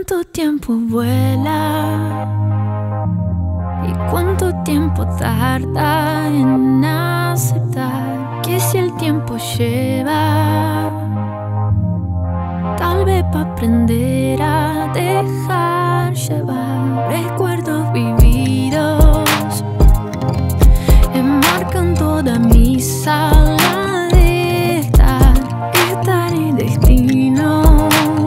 cuánto tiempo vuela y cuánto tiempo tarda en aceptar que si el tiempo lleva, Talve para aprender a dejar llevar. Recuerdos vividos enmarcan toda mi sala de estar y destino,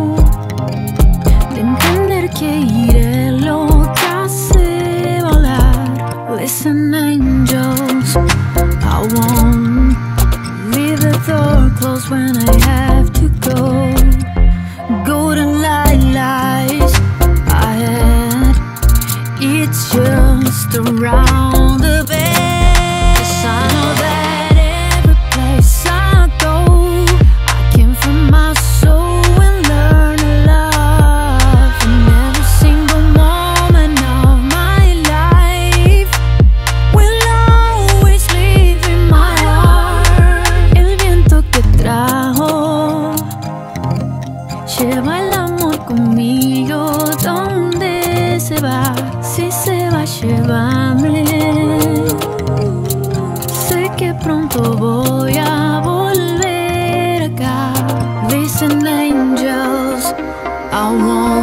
de entender que iré lo que hace volar. Listen angels, I won't leave the door closed when I have to go. Golden lies I had, it's just around the bend. 'Cause I know that every place I go, I can find my soul and learn to love. And every single moment of my life will always live in my heart. El viento que trajo lleva el amor conmigo donde se va. Si se va, llévame. Sé que pronto voy a volver acá. Listen angels, I want